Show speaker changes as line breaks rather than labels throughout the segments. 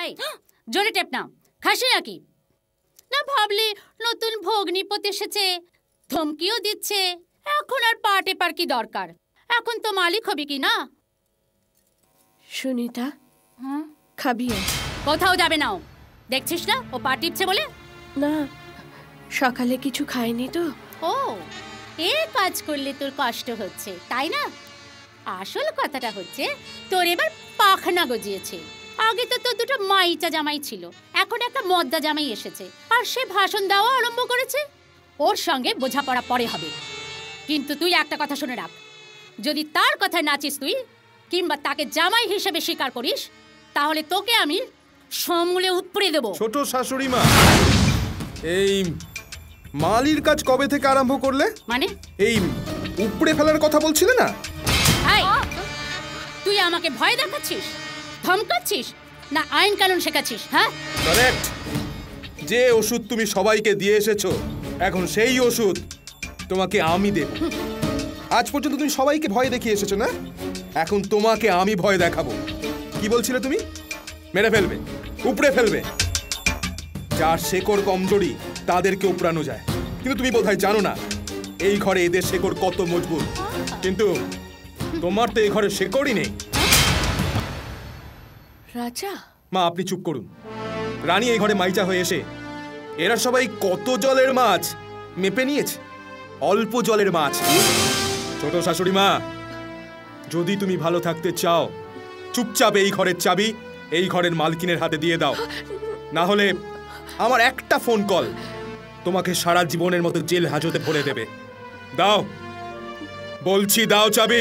এই জোরে টেপ নাও, খাসি নাকি না ভাবলি নতুন ভগ্নিপতি এসেছে, ধমকিও দিচ্ছে। এখন আর পা টেপার কি দরকার, এখন তো মালিক হবি কি না।
সুনিতা খাবি?
কোথাও যাবে না, দেখছিস না ও পা টিপছে বলে।
না সকালে কিছু খাইনি তো।
ও এ কাজ করলে তোর কষ্ট হচ্ছে তাই না? আসল কথাটা হচ্ছে তোর এবার পাখনা গজিয়েছে। আগে তো তোর দুটো মাইচা জামাই ছিল, এখন একটা মদ্দা জামাই এসেছে আর সে ভাষণ দেওয়া আরম্ভ করেছে। ওর সঙ্গে বোঝাপড়া পরে হবে, কিন্তু তুই একটা কথা শুনে রাখ, যদি তার কথায় নাচিস তুই কিংবা তাকে জামাই হিসেবে স্বীকার করিস তাহলে তোকে আমি সমূলে উপড়ে দেব।
ছোট শাশুড়ি মা, এই মালির কাজ কবে থেকে আরম্ভ করলে?
মানে
এই উপড়ে ফেলার কথা বলছিলে না?
তুই আমাকে ভয় দেখাচ্ছিস, ধমকাচ্ছিস না আইন কানুন শেখাচ্ছিস? হ্যাঁ
কারেক্ট। যে ওষুধ তুমি সবাইকে দিয়ে এসেছো এখন সেই ওষুধ তোমাকে আমি দেব। আজ পর্যন্ত তুমি সবাইকে ভয় দেখিয়ে এসেছো না, এখন তোমাকে আমি ভয় দেখাবো। কি বলছিলে তুমি? মেরে ফেলবে, উপড়ে ফেলবে। যার শেকড় কমজোরি তাদেরকে উপড়ানো যায়, কিন্তু তুমি বোধহয় জানো না এই ঘরে এদের শেকড় কত মজবুত। কিন্তু তোমার তো এই ঘরে শেকড়ই নেই।
রাজা
মা আপনি চুপ করুন। রানী এই ঘরে মাইচা হয়ে এসে এরা সবাই কত জলের মাছ মেপে নিয়েছে, অল্প জলের মাছ। ছোট শাশুড়ি মা, যদি তুমি ভালো থাকতে চাও চুপচাপ এই ঘরের চাবি এই ঘরের মালকিনের হাতে দিয়ে দাও, না হলে আমার একটা ফোন কল তোমাকে সারা জীবনের মতো জেল হাজতে ভরে দেবে। দাও বলছি, দাও চাবি।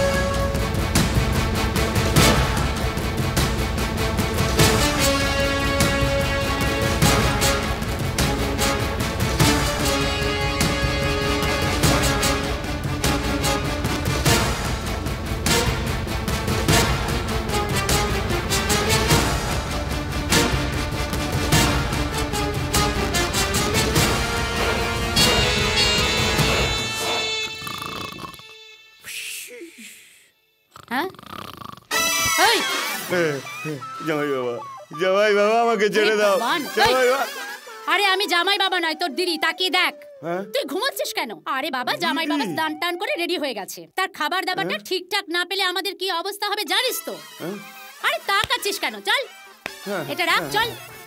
জামাই বাবা আমাকে ছেড়ে দাও।
আরে আমি জামাই বাবা নয়, তোর দিদি। তাকিয়ে দেখ, তুই ঘুমাচ্ছিস কেন? আরে বাবা, জামাই বাবা স্নান টান করে রেডি হয়ে গেছে, তার খাবার দাবারটা ঠিকঠাক না পেলে আমাদের কি অবস্থা হবে জানিস তো? আরে তাকাচ্ছিস কেন? চল এটা রাখ, চল।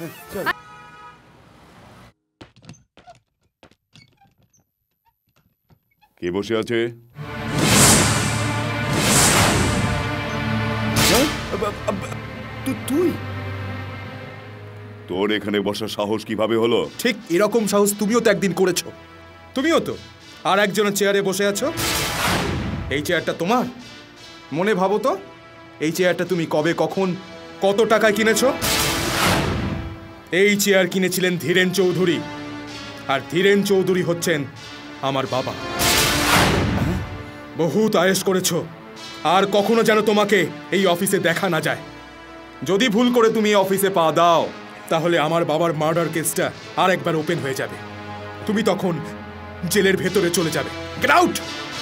কে বসে আছে? তুই? তোর এখানে বসার সাহস কিভাবে হলো?
ঠিক এরকম সাহস তুমিও তো একদিন করেছো। তুমিও তো আর একজনের চেয়ারে বসে আছো। এই চেয়ারটা তোমার? মনে ভাবো তো, এই চেয়ারটা তুমি কবে, কখন, কত টাকায় কিনেছো? এই চেয়ার কিনেছিলেন ধীরেন চৌধুরী, আর ধীরেন চৌধুরী হচ্ছেন আমার বাবা। বহুত আয়েশ করেছো, আর কখনো যেন তোমাকে এই অফিসে দেখা না যায়। যদি ভুল করে তুমি এই অফিসে পা দাও তাহলে আমার বাবার মার্ডার কেসটা আর একবার ওপেন হয়ে যাবে, তুমি তখন জেলের ভেতরে চলে যাবে। Get out!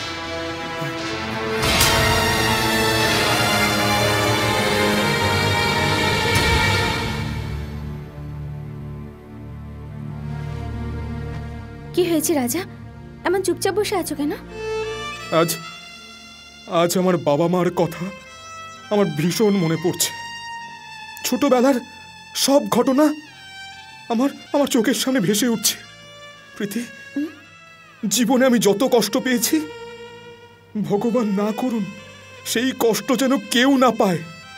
কি হয়েছে রাজা, এমন চুপচাপ বসে আছো কেন?
আজ আজ আমার বাবা মার কথা আমার ভীষণ মনে পড়ছে। ছোটবেলার সব ঘটনা আমার আমার চোখের সামনে ভেসে উঠছে। প্রীতি, জীবনে আমি যত কষ্ট পেয়েছি, ভগবান না করুন সেই কষ্ট যেন কেউ না পায়।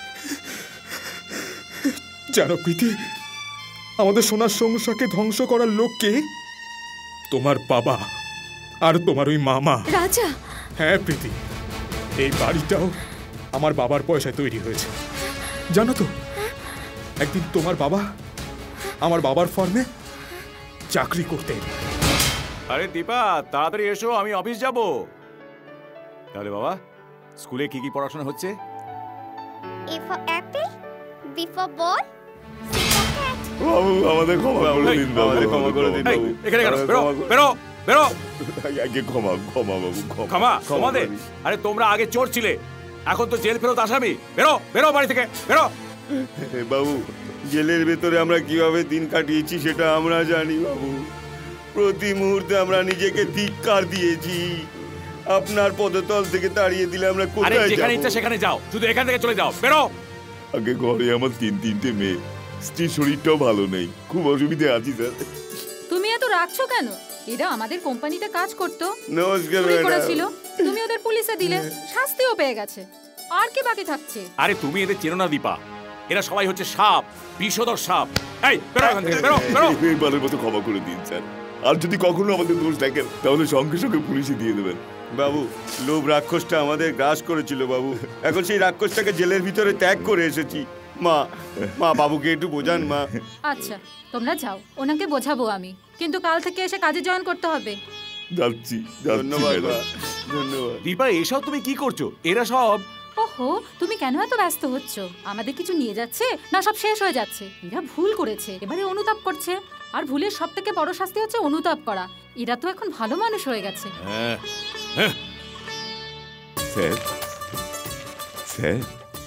জানো প্রীতি, আমাদের সোনার সংসারকে ধ্বংস করার লোক কে? তোমার বাবা আর তোমার ওই মামা।
রাজা!
হ্যাঁ প্রীতি, এই বাড়িটাও আমার বাবার পয়সায় তৈরি হয়েছে। জানো তো, একদিন তোমার বাবা আমার বাবার ফার্মে চাকরি করতেন।
আরে দীপা, তাড়াতাড়ি এসো, আমি অফিস যাব। তাহলে বাবা, স্কুলে কি কি পড়াশোনা হচ্ছে?
A for apple, B for ball, C for cat.
বাবু আমাদের ক্ষমা করে দিন, আমাদের ক্ষমা করে দিন।
এখানে কেন? বেরো বেরো বেরো।
আগে ক্ষমা বাবু,
ক্ষমা তোমাদের? আরে তোমরা আগে চোর ছিলে, এখন তো জেল ফেরত আসামি। বেরো বেরো বাড়ি থেকে, বেরো।
বাবু
জেলের ভেতরে আমরা কিভাবে দিন কাটিয়েছি সেটা আমরা জানি বাবু। প্রতি মুহূর্তে আমরা নিজেকে ধিক্কার দিয়েছি। আপনার পদতল থেকে তাড়িয়ে দিলে আমরা কোথায় যাব?
যেখানে ইচ্ছা সেখানে যাও, শুধু এখান থেকে চলে যাও, বেরো।
আগে ঘরে আমার তিনটে মেয়ে, স্ত্রীর শরীরটাও ভালো নেই, খুব অসুবিধে আছি স্যার।
তুমি এত রাখছো কেন? এরা আমাদের কোম্পানিতে কাজ করতো,
নমস্কার
চুরি
ম্যাডাম।
করেছিল, তুমি ওদের পুলিশে দিলে, শাস্তিও পেয়ে গেছে। আর কি বাকি থাকছে?
আরে তুমি এদের চেনো না দীপা, এরা সবাই হচ্ছে সাপ, বিষধর সাপ। এই বেরো এখান থেকে, বেরো বেরো।
এইবারের মতো ক্ষমা করে দিন স্যার, আর যদি কখনো আমাদের দোষ দেখেন তাহলে সঙ্গে সঙ্গে পুলিশে দিয়ে দেবেন।
বাবু, লোভ রাক্ষসটা আমাদের গ্রাস করেছিল বাবু। এখন সেই রাক্ষসটাকে জেলের ভিতরে ত্যাগ করে এসেছি। মা, বাবুকে একটু বোঝান মা।
আচ্ছা তোমরা যাও, ওনাকে বোঝাবো আমি, কিন্তু কাল থেকে এসে কাজে জয়েন করতে হবে।
যাচ্ছি।
ধন্যবাদ মা, ধন্যবাদ।
দীপা এসব তুমি কি করছো? এরা সব
ওহো, তুমি কেন এত ব্যস্ত হচ্ছ? আমাদের কিছু নিয়ে যাচ্ছে না সব শেষ হয়ে যাচ্ছে? এরা ভুল করেছে, এবারে অনুতাপ করছে। আর ভুলের সব থেকে বড় শাস্তি হচ্ছে অনুতাপ করা। এরা তো এখন ভালো মানুষ হয়ে গেছে।
স্যার স্যার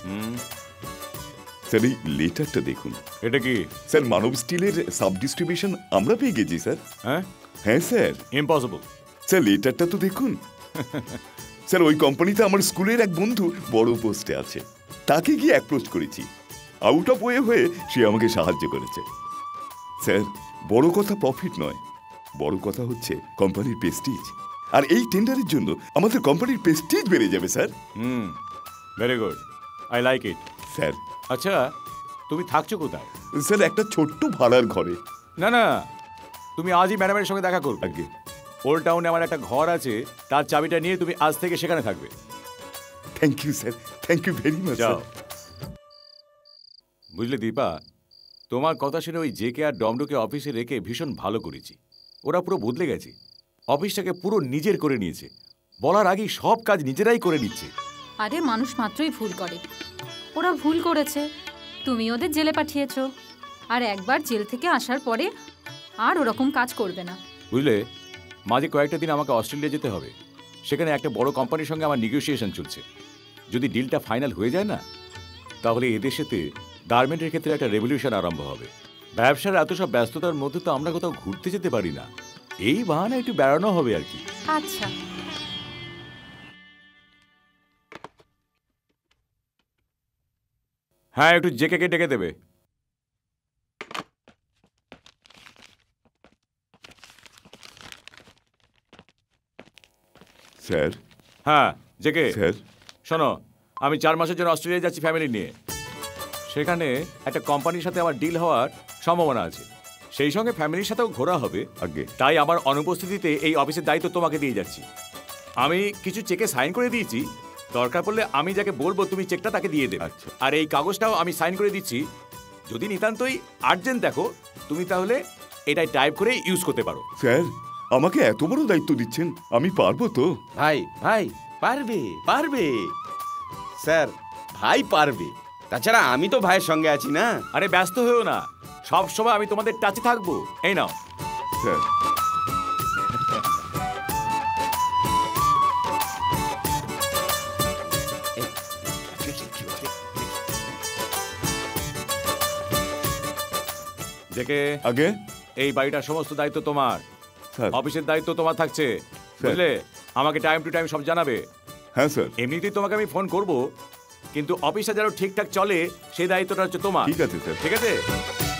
স্যার এই লেটারটা দেখুন।
এটা কি
স্যার মানব স্টিলের সাব ডিস্ট্রিবিউশন আমরা পেয়ে গেছি স্যার। হ্যাঁ স্যার।
ইম্পসিবল।
স্যার লেটারটা তো দেখুন। স্যার ওই কোম্পানিতে আমার স্কুলের এক বন্ধু বড় পোস্টে আছে, তাকে গিয়ে অ্যাপ্রোচ করেছি। আউট অফ ওয়ে হয়ে সে আমাকে সাহায্য করেছে। স্যার বড় কথা প্রফিট নয়, বড় কথা হচ্ছে কোম্পানির প্রেস্টিজ। আর এই টেন্ডারের জন্য আমাদের কোম্পানির প্রেস্টিজ বেড়ে যাবে sir.
Very good, I like it.
Sir
আচ্ছা তুমি থাকছো কোথায়?
স্যার একটা ছোট্ট ভাড়ার ঘরে।
না না, তুমি আজই ম্যাডামের সঙ্গে দেখা করবে।
আগে
ওল্ড টাউনে আমার একটা ঘর আছে, তার চাবিটা নিয়ে তুমি আজ থেকে সেখানে থাকবে।
Thank you sir, thank you very much.
যাও। বুঝলে দীপা, তোমার কথা শুনে ওই জেকে আর ডমডুকে অফিসে রেখে ভীষণ ভালো করেছি। ওরা পুরো বদলে গেছে, অফিসটাকে পুরো নিজের করে নিয়েছে। বলার আগেই সব কাজ নিজেরাই করে নিচ্ছে।
আরে মানুষ মাত্রই ভুল করে, ওরা ভুল করেছে, তুমি ওদের জেলে পাঠিয়েছো। আর একবার জেল থেকে আসার পরে আর ওরকম কাজ করবে না।
বুঝলে, মাঝে কয়েকটা দিন আমাকে অস্ট্রেলিয়া যেতে হবে। সেখানে একটা বড় কোম্পানির সঙ্গে আমার নেগোসিয়েশন চলছে। যদি ডিলটা ফাইনাল হয়ে যায় না, তাহলে এদেশেতে গার্মেন্টের ক্ষেত্রে একটা রেভলিউশন আরম্ভ হবে। ব্যবসার এত সব ব্যস্ততার মধ্যে তো আমরা কোথাও ঘুরতে যেতে পারি না। এই বাহানা একটু বেড়ানো হবে আর কি।
আচ্ছা
হ্যাঁ, একটু জেকে ডেকে দেবে।
স্যার।
হ্যাঁ জেকে।
স্যার
শোনো, আমি 4 মাসের জন্য অস্ট্রেলিয়া যাচ্ছি ফ্যামিলি নিয়ে। সেখানে একটা কোম্পানির সাথে আমার ডিল হওয়ার সম্ভাবনা আছে। সেই সঙ্গে ফ্যামিলির সাথেও ঘোরা হবে
আগে।
তাই আমার অনুপস্থিতিতে এই অফিসের দায়িত্ব তোমাকে দিয়ে যাচ্ছি। আমি কিছু চেকে সাইন করে দিয়েছি, দরকার পড়লে আমি যাকে বলবো তুমি চেকটা তাকে দিয়ে দেবে।
আচ্ছা।
আর এই কাগজটাও আমি সাইন করে দিচ্ছি। যদি নিতান্তই আর্জেন্ট দেখো, তুমি তাহলে এটাই টাইপ করে ইউজ করতে পারো।
স্যার আমাকে এত বড় দায়িত্ব দিচ্ছেন, আমি পারবো তো?
ভাই ভাই পারবে পারবে স্যার, ভাই পারবে। তাছাড়া আমি তো ভাইয়ের সঙ্গে আছি না।
আরে ব্যস্ত হয়েও না, সব সময় আমি তোমাদের টাচে থাকবো। এই নাও।
স্যার
দেখে
আগে।
এই বাড়িটার সমস্ত দায়িত্ব তোমার।
স্যার।
অফিসের দায়িত্ব তোমার থাকছে, বুঝলে? আমাকে টাইম টু টাইম সব জানাবে।
হ্যাঁ স্যার।
এমনিতেই তোমাকে আমি ফোন করব, কিন্তু অফিসটা যেন ঠিকঠাক চলে সেই দায়িত্বটা হচ্ছে তোমার।
ঠিক আছে স্যার।
ঠিক আছে?